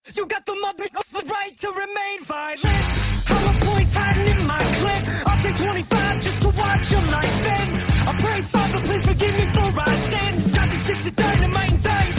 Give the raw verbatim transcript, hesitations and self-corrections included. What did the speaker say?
You got the mother the right to remain violent. Hollow points hiding in my clip. I'll take twenty-five just to watch your life end. I pray, Father, please forgive me for I sin. Got these sticks of dynamite and die.